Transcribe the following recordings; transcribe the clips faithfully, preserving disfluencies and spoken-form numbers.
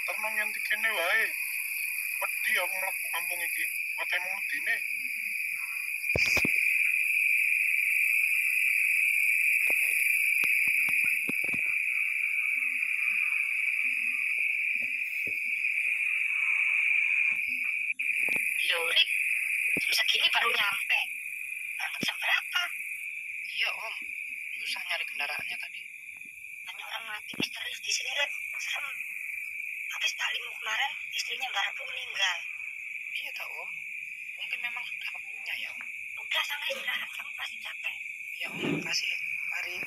terno nganti kene wae. Wedi aku mlebu kampung iki. Matemu medine. Loh, Rik, jam segini baru nyampe. Berangkat jam berapa? Iya, Om. Susah nyari kendaraannya tadi. Banyak orang mati misterius di sini, Rik. Serem. Habis Talimu kemarin, istrinya Mbak Repu meninggal. Iya, tak, Om. Mungkin memang sudah waktunya ya, Om. Udah, sana istirahat. Kamu pasti capek. Iya, Om. Makasih. Mari.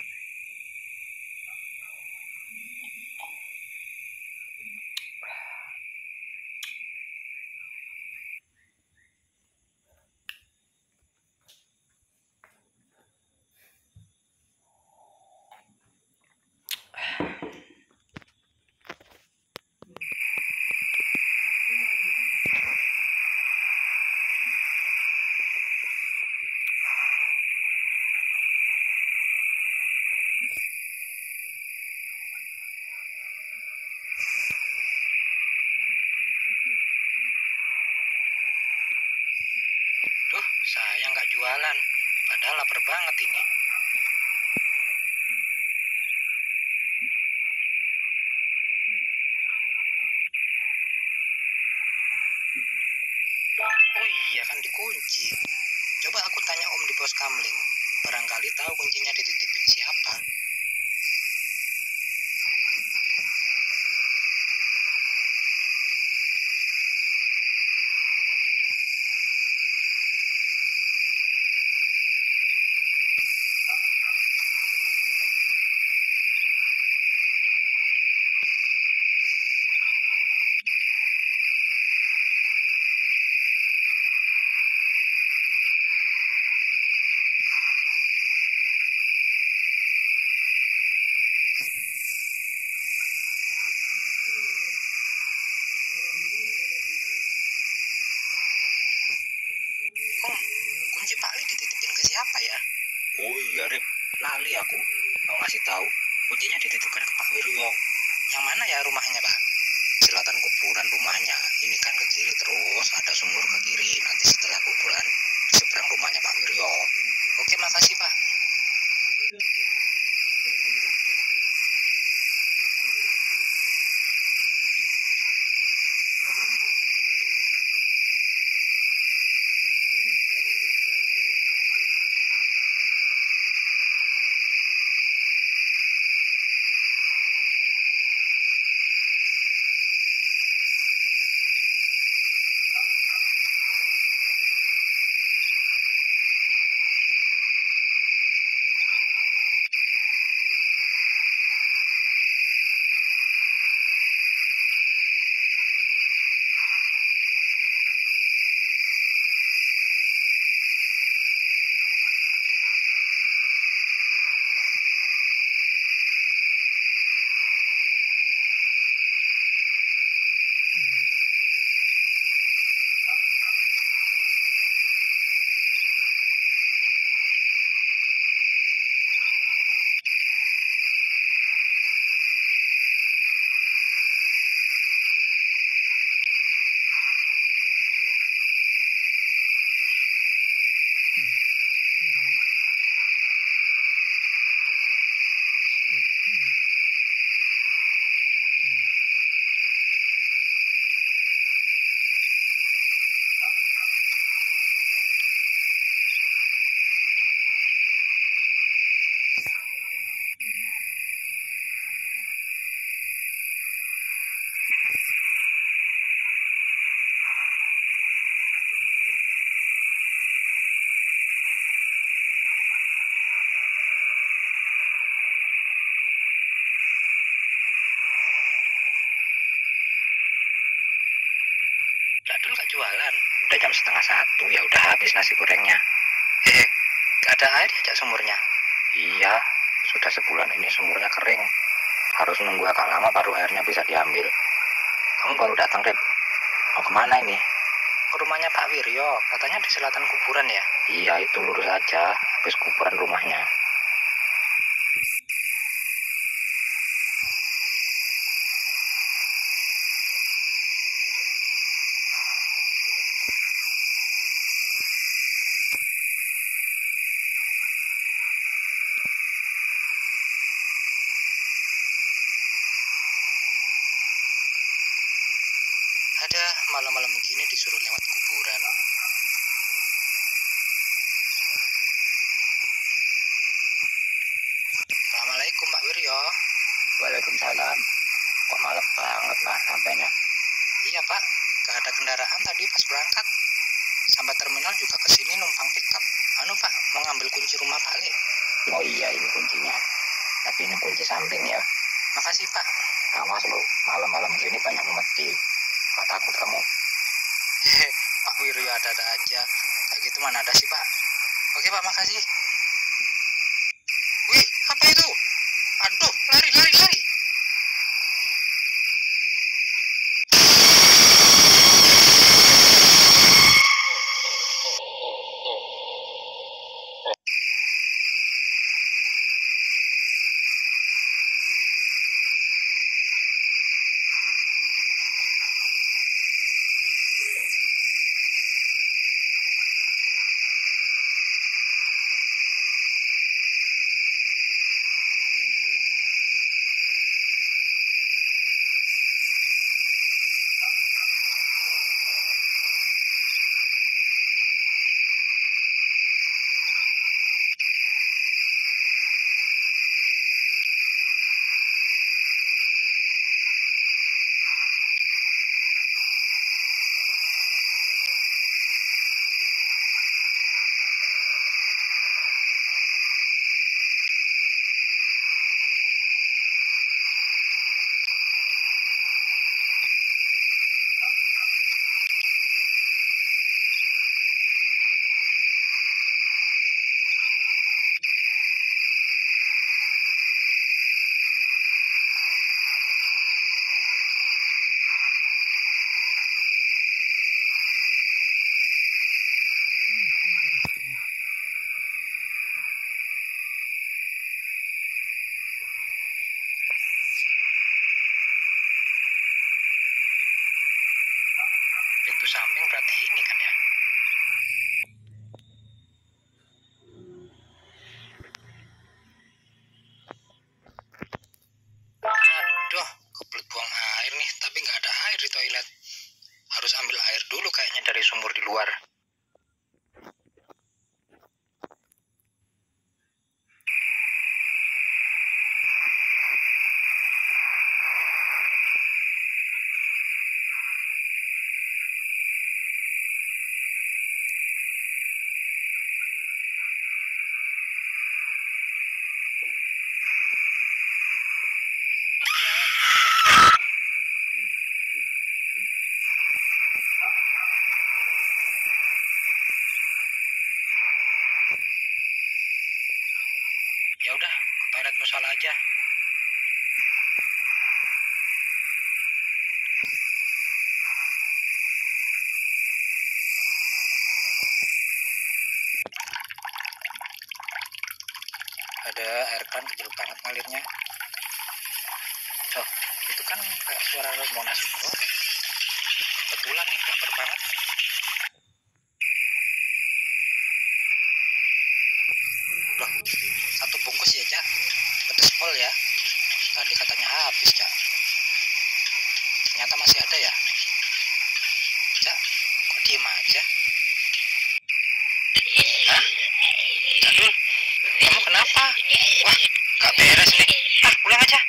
Duh, saya nggak jualan. Padahal lapar banget ini. Oh iya, kan dikunci. Coba aku tanya Om di pos kamling. Barangkali tahu kuncinya dititipin siapa. Om, kunci Pak Ali dititipin ke siapa ya? Oh iya, Rip. Lali aku. Mau ngasih tahu. Kuncinya dititipkan ke Pak Wiryo. Yang mana ya rumahnya, Pak? Selatan kuburan rumahnya. Ini kan ke kiri terus, ada sumur ke kiri. Nanti setelah kuburan, di seberang rumahnya Pak Wiryo. Oke, makasih, Pak. Jadul gak jualan. Udah jam setengah satu, ya udah habis nasi gorengnya. Hehe, gak ada air ya, Jak, sumurnya? Iya, sudah sebulan ini sumurnya kering. Harus nunggu agak lama baru airnya bisa diambil. Kamu baru datang, Rip. Mau kemana ini? Ke rumahnya Pak Wiryo, katanya di selatan kuburan ya? Iya, itu lurus aja. Habis kuburan rumahnya. Ada malam-malam gini disuruh lewat kuburan. Assalamualaikum Pak Wiryo. Waalaikumsalam. Kok malam banget mas sampainya? Iya Pak, gak ada kendaraan tadi pas berangkat. Sampai terminal juga kesini numpang pickup. Anu Pak, mau ngambil kunci rumah Pak Le. Oh iya ini kuncinya. Tapi ini kunci samping ya. Makasih Pak. Awas lo, malam-malam gini banyak mati. Gak takut kamu? Hehe, Pak Wiryo ada-ada aja. Kayak gitu mana ada sih Pak. Oke Pak, makasih. Wih, apa itu? Aduh, lari, lari, lari. Pintu samping berarti ini kan ya? Aduh, kebelet buang air nih, tapi nggak ada air di toilet. Harus ambil air dulu kayaknya dari sumur di luar. Ya udah, ke toilet musola aja. Ada air kan kecil banget ngalirnya. Oh, itu kan kayak suara mau nasi goreng. Betulan nih, lapar banget. Loh, satu bungkus ya, Cak. Pedes pol ya. Tadi katanya habis, Cak. Ternyata masih ada ya. Cak, kok diem aja? Hah? Jadul, kamu kenapa? Wah, gak beres nih. Ah, pulang aja.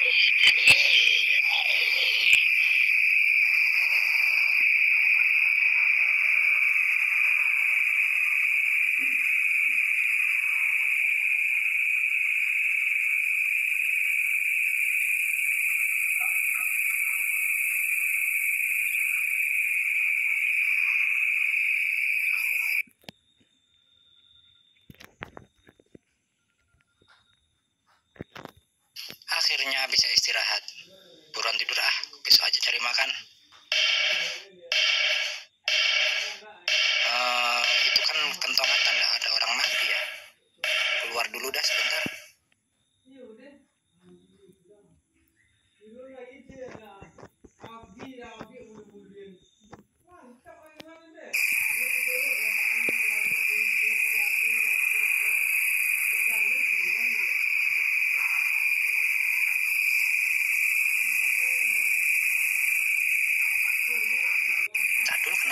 Akhirnya bisa istirahat. Buruan tidur ah, besok aja cari makan. Uh, itu kan kentongan tanda ada orang mati ya. Keluar dulu dah sebentar.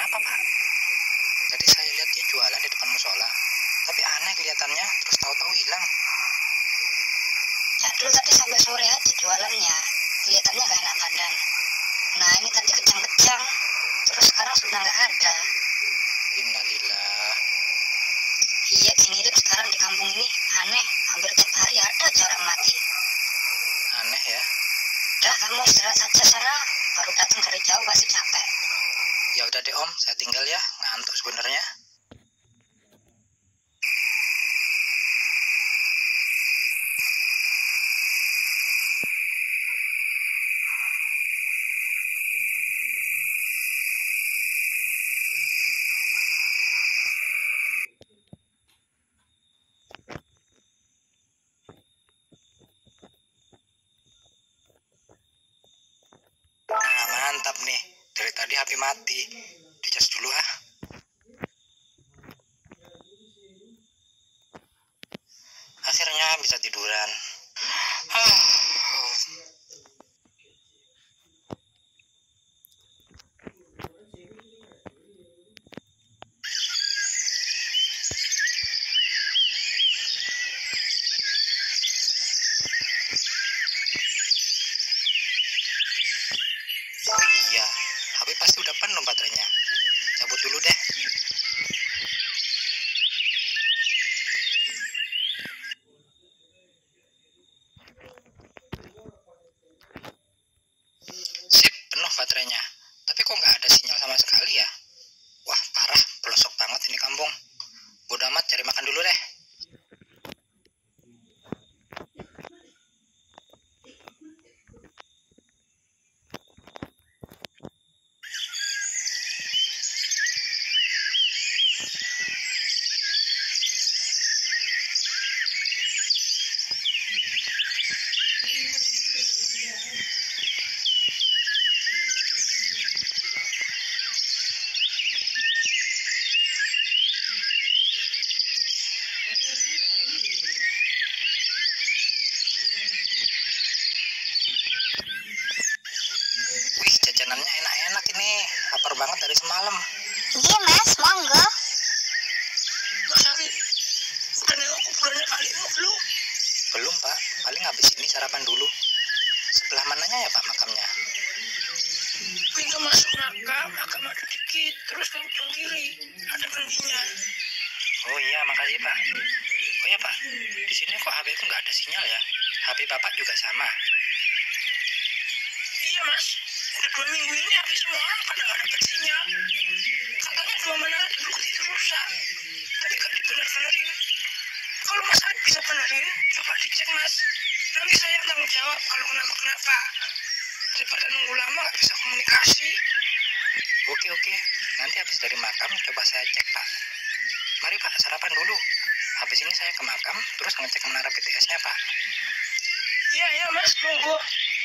Kenapa, Pak? Tadi saya lihat dia jualan di depan musola. Tapi aneh kelihatannya, terus tahu-tahu hilang. Ya dulu tadi sampai sore aja jualannya. Kelihatannya gak enak badan. Nah ini tadi kejang-kejang. Terus sekarang sudah nggak ada. Innalillah. Iya, gini Rip, sekarang di kampung ini aneh. Hampir tiap hari ada aja orang mati. Aneh ya. Udah, kamu istirahat saja sana. Baru datang dari jauh pasti capek. Ya udah deh Om, saya tinggal ya. Ngantuk sebenarnya. Nah, mantap nih. Dari tadi H P mati. Dicas dulu ah. Akhirnya bisa tiduran. Ah. Oh iya, H P pasti udah penuh baterainya. Cabut dulu deh. Sip, penuh baterainya. Tapi kok nggak ada sinyal sama sekali ya? Wah, parah, pelosok banget ini kampung. Bodo amat, cari makan dulu deh. Wih, jajanannya enak-enak ini. Lapar banget dari semalam. Iya mas, monggo. Mas Ari, udah nengok kuburannya kalimu belum? Belum Pak, paling habis ini sarapan dulu. Sebelah mananya ya Pak makamnya? Pintu masuk makam, makam ada dikit, terus ke ujung kiri, ada kendinya. Oh iya, makasih Pak. Oh ya Pak, di sini kok H P ku nggak ada sinyal ya? H P Bapak juga sama. Iya mas, udah dua minggu ini habis semua orang pada nggak dapat sinyal. Katanya dua menara di bukit itu rusak, tapi nggak dibener-benerin. Kalau mas Ari bisa benerin, coba dicek mas. Nanti saya tanggung jawab kalau kenapa-kenapa. Daripada nunggu lama nggak bisa komunikasi. Oke oke, nanti habis dari makam coba saya cek Pak. Mari Pak, sarapan dulu. Habis ini saya ke makam, terus ngecek menara B T S-nya Pak. Iya ya mas, monggo.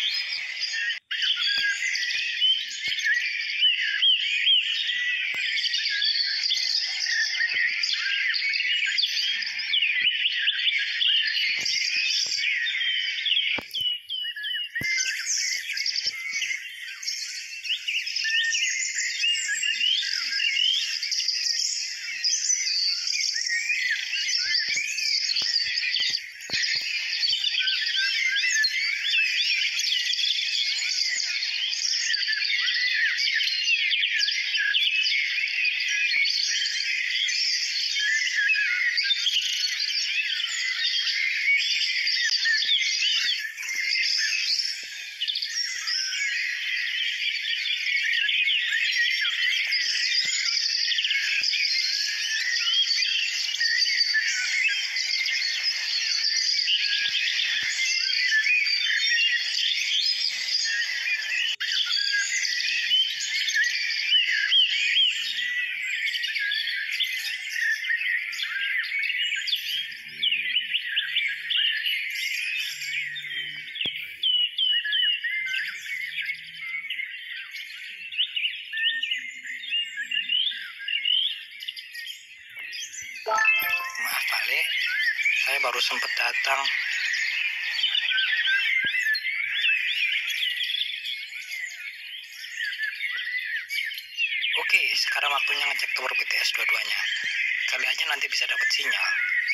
Maaf Pak Le, saya baru sempat datang. Oke, sekarang waktunya ngecek tower B T S dua-duanya. Kali aja nanti bisa dapat sinyal.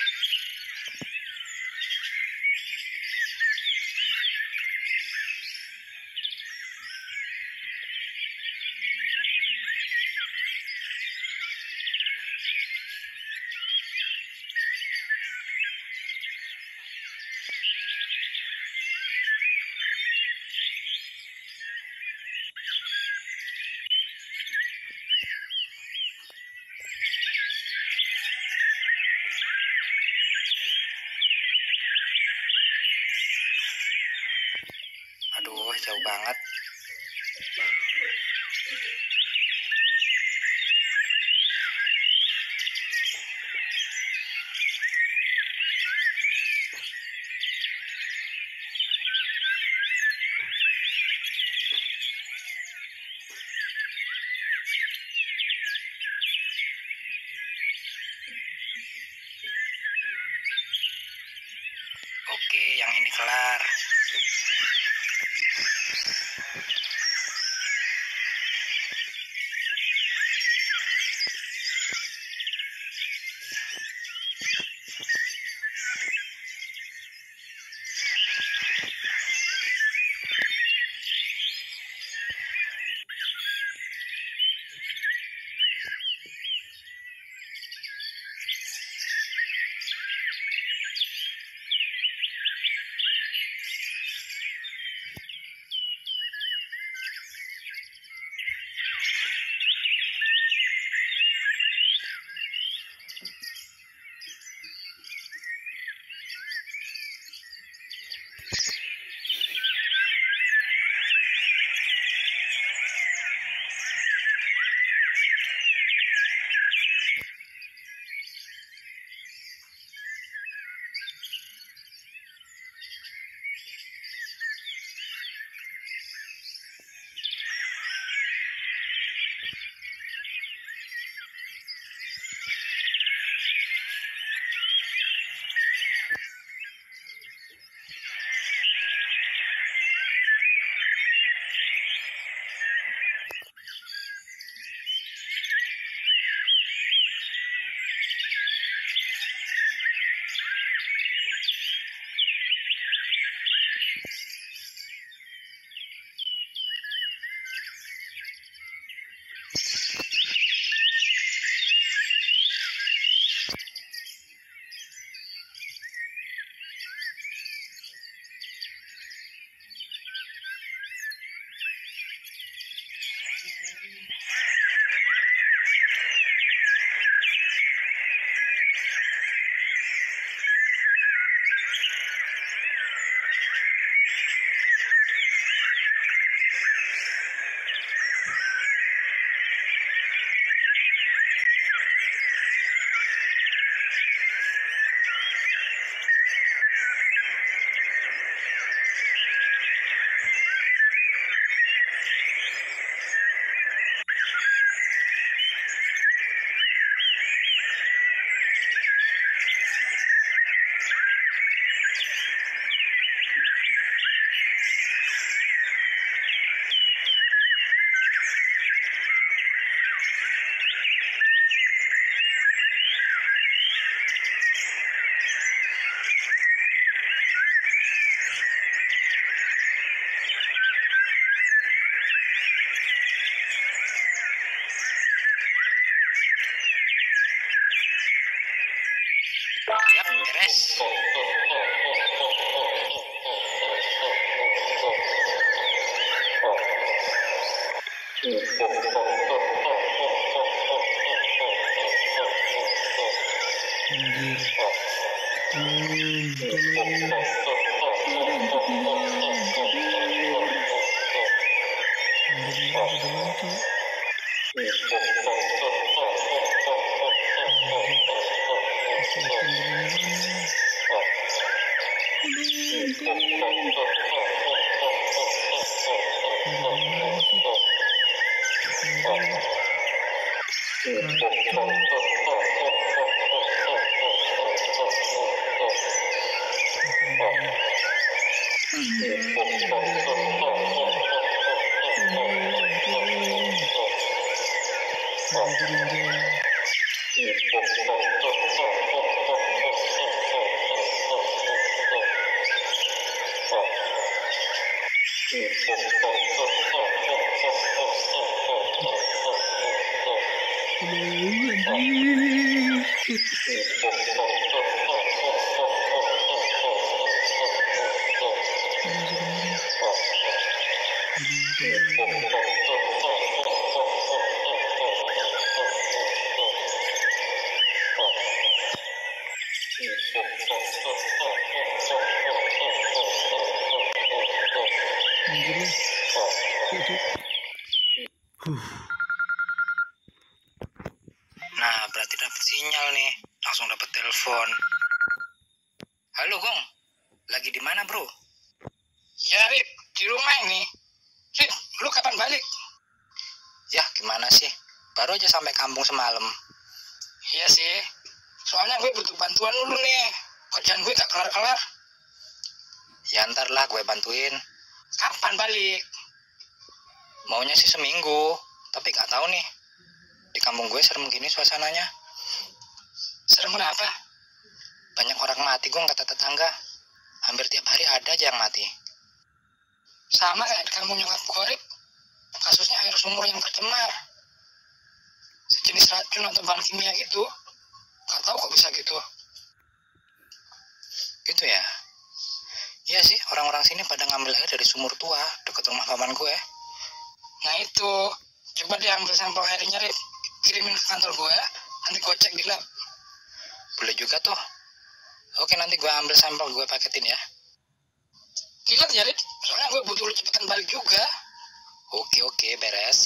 Aduh, jauh banget. Oke, yang ini kelar. Yap, beres. Nah, berarti dapat sinyal nih. Langsung dapat telepon. Halo, Gong. Lagi di mana, bro? Ya, Rip, di rumah ini. Rip, lu kapan balik? Ya, gimana sih? Baru aja sampai kampung semalam. Iya sih, soalnya gue butuh bantuan lu nih. Kerjaan gue gak kelar-kelar. Ya, ntar lah gue bantuin. Kapan balik? Maunya sih seminggu, tapi gak tahu nih. Di kampung gue serem gini suasananya. Serem kenapa? Banyak orang mati, Gong, kata tetangga. Hampir tiap hari ada aja yang mati. Sama kayak di kampung nyokap gue, Rip. Kasusnya air sumur yang tercemar. Sejenis racun atau bahan kimia gitu. Gak tahu kok bisa gitu. Gitu ya? Iya sih, orang-orang sini pada ngambil air dari sumur tua dekat rumah paman gue. Nah itu, coba deh ambil sampel airnya, Rip. Kirimin ke kantor gue, nanti gue cek di lab. Boleh juga tuh. Oke, nanti gue ambil sampel, gue paketin ya. Gila ya, Rip. Soalnya gue butuh lu cepetan balik juga. Oke, oke, beres.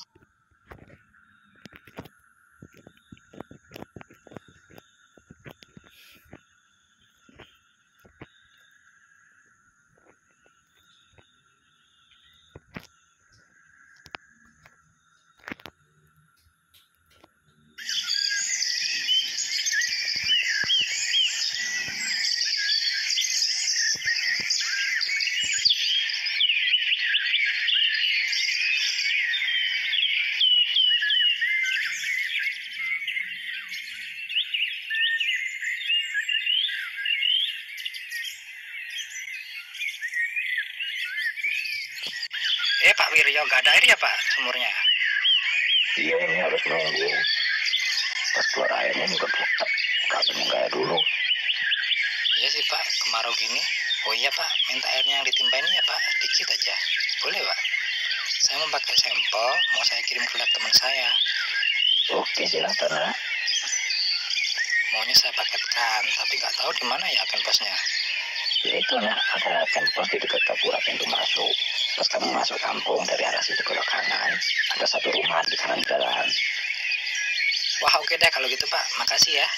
Eh, Pak Wiryo, gak ada air ya, Pak, sumurnya? Iya, ini harus nunggu. Pas keluar airnya juga buka. Gak minum air dulu. Iya sih, Pak, kemarau gini. Oh iya, Pak, minta airnya yang ditimpain ya, Pak, dikit aja. Boleh, Pak? Saya mau pakai sampel, mau saya kirim ke lab teman saya. Oke, silakan ya. Maunya saya paketkan, tapi nggak tahu di mana ya agen posnya. Ya itu nah, ada tempos di dekat Kapura pintu masuk. Pas kamu masuk kampung dari arah situ belok kanan, ada satu rumah di kanan jalan. Wah, oke deh kalau gitu, Pak. Makasih ya.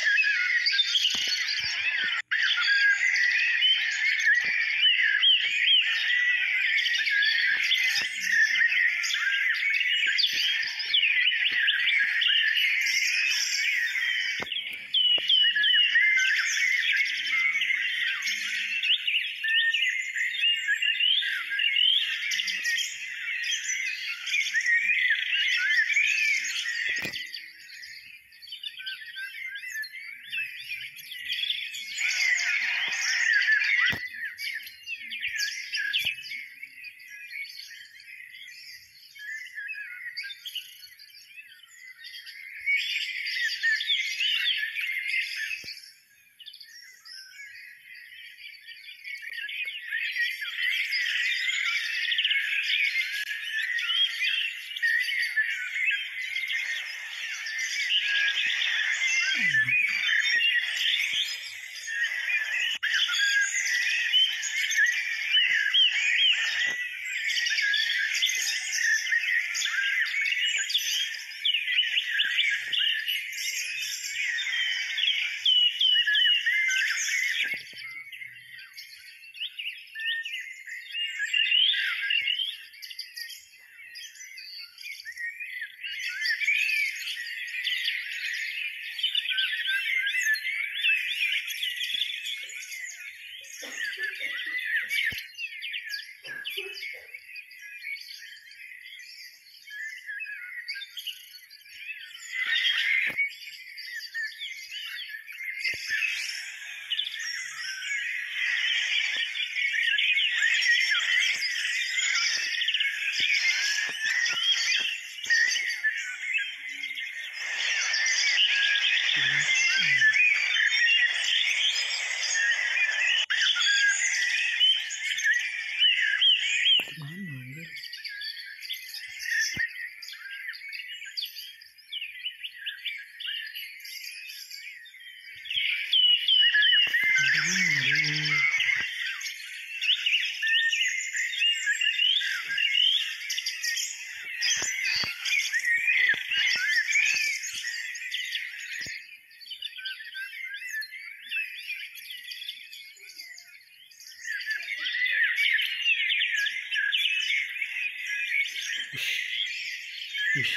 Wih.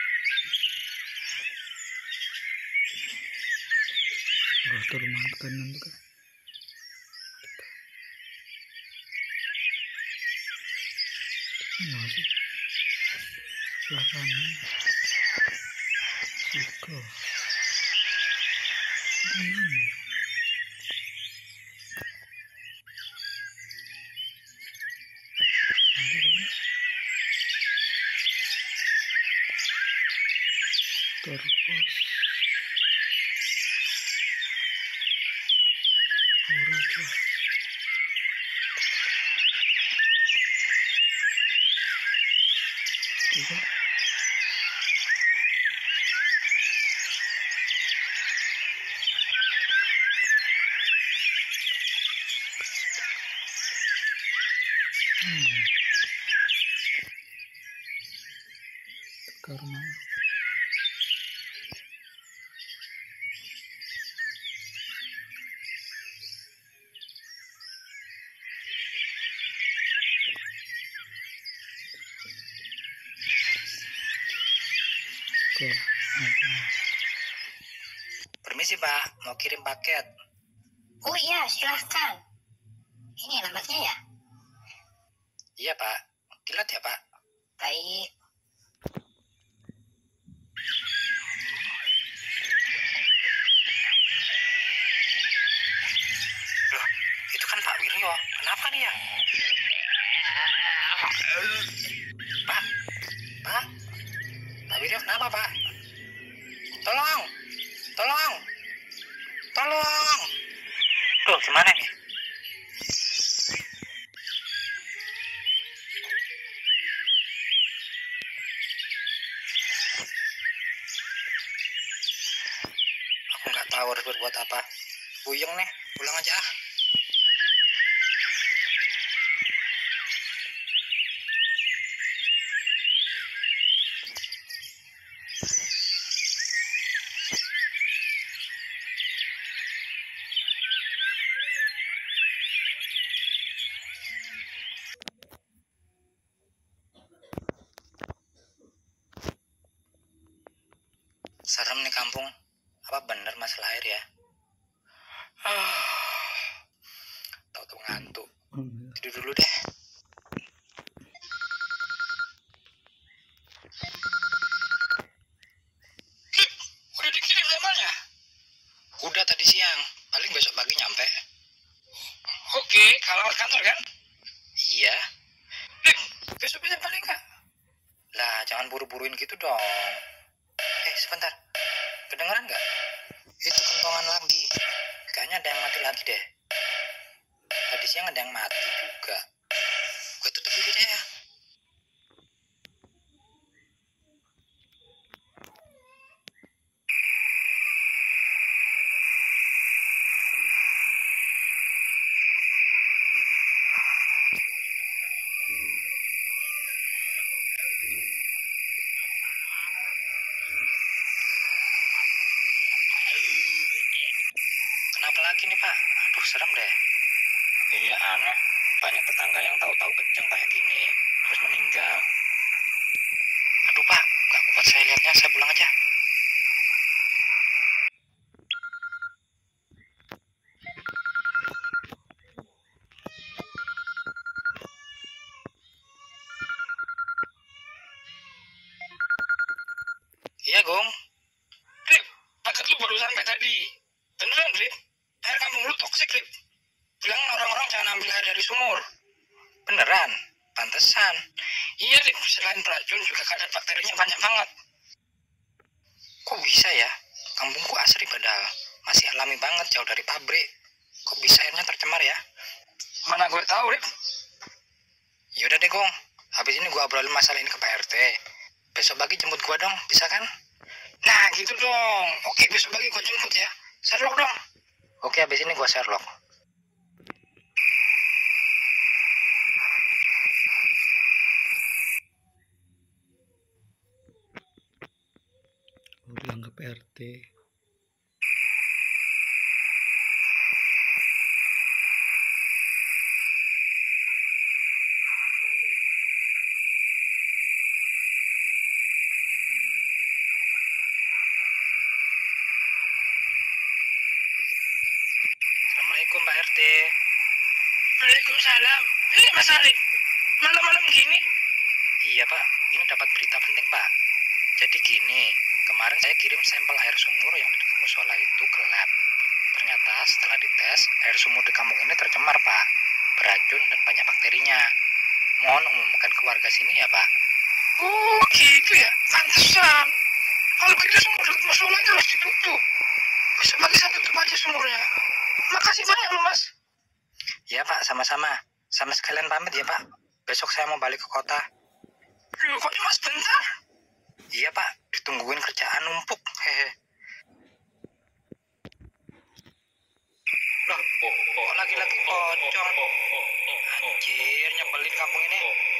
Rotor rumah kanan tuh kan. Mana sih? Sebelah kanan. Siko. Mana? Ada kan? Terpos. Murah tuh. Tiga. Hmm. Karena ke Permisi Pak, mau kirim paket. Oh iya, silahkan. Ini alamatnya ya? Iya Pak, kilat ya Pak. Baik. Loh, itu kan Pak Wiryo. Kenapa dia? Pak, Pak, Pak Wiryo kenapa Pak? Tolong, tolong, tolong. Loh, gimana nih? Aku nggak tahu harus berbuat apa. Buyeng nih, pulang aja ah. Serem nih kampung. Apa bener masalah air ya? Tahu-tahu ngantuk. Tidur dulu deh. Kip, udah dikirim emailnya? Udah tadi siang. Paling besok pagi nyampe. Oke, kalau kantor kan? Iya. Kip, besok bisa balik nggak? Lah, jangan buru-buruin gitu dong. Eh, sebentar. Kedengeran nggak? Itu kentongan lagi. Kayaknya ada yang mati lagi deh. Tadi siang ada yang mati juga. Gue tutup dulu deh ya. Kenapa lagi nih Pak? Aduh, serem deh. Iya aneh, banyak tetangga yang tahu-tahu kejang kayak gini terus meninggal. Aduh Pak, gak kuat saya lihatnya. Saya pulang aja. Iya Gong. Rip, paket lu baru sampai tadi. Beneran Rip? Air kampung lu toksik Rip. Bilang orang-orang jangan ambil air dari sumur. Beneran? Pantesan. Iya Rip, selain beracun juga kadar bakterinya banyak banget. Kok bisa ya? Kampungku asri padahal. Masih alami banget, jauh dari pabrik. Kok bisa airnya tercemar ya? Mana gue tahu Rip. Yaudah deh Gong. Habis ini gue obrolin masalah ini ke Pak R T. Besok pagi jemput gue dong, bisa kan? Nah gitu dong. Oke, besok pagi gue jemput ya. Sherlock dong. Oke, habis ini gue Sherlock. bilang ke P R T. Arte. Waalaikumsalam. Ini Mas Ali. Malam-malam gini. Iya Pak, ini dapat berita penting Pak. Jadi gini, kemarin saya kirim sampel air sumur yang di dekat musola itu ke lab. Ternyata setelah dites, air sumur di kampung ini tercemar Pak, beracun dan banyak bakterinya. Mohon umumkan ke warga sini ya Pak. Oh gitu ya. Pantesan. Kalau begitu sumur dekat musolanya harus ditutup. Besok pagi saya tutup aja sumurnya. Makasih banyak loh Mas. Ya Pak, sama-sama. Sama sekalian pamit ya Pak. Besok saya mau balik ke kota. Loh kok cuma sebentar? Iya Pak, ditungguin kerjaan numpuk. Hehe. Loh, kok lagi-lagi pocong? Anjir, nyebelin kampung ini.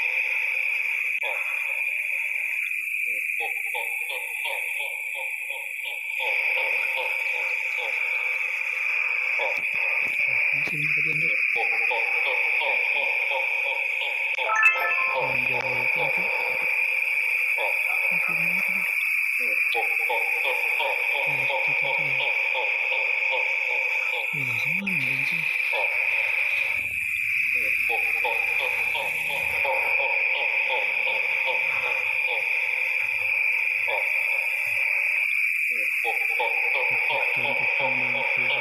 Masih lima tadi Anda. Yang jauh itu aja. Masih lima tadi. Kayak itu tadi ya. Wah, kemana bensin? Betul, betul banget ya.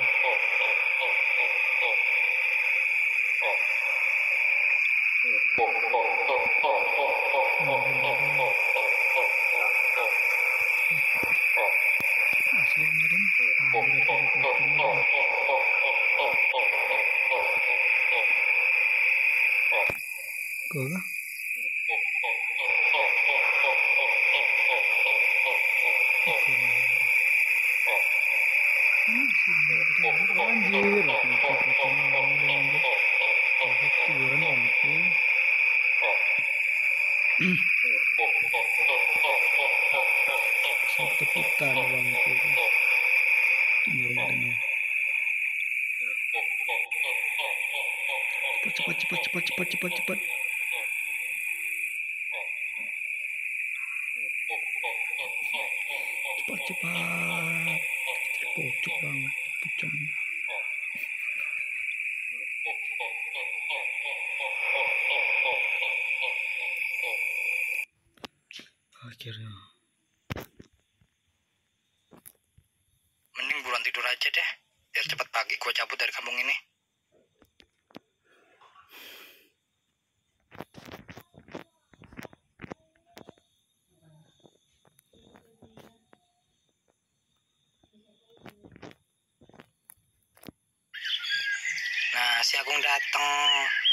Masih kemarin ada berapa pocong lagi. Kok kah? Oke. Masih ada anjir, aku itu pocong lagi anjir. Dapat tiduran oke. Satu tepukan bangku. Tiduran adanya. Cepat cepat cepat cepat cepat cepat. Cepat cepat. Pocong bang, pocong. Akhirnya. Mending buruan tidur aja deh, biar cepat pagi gue cabut dari kampung ini. Nah, si Agung dateng.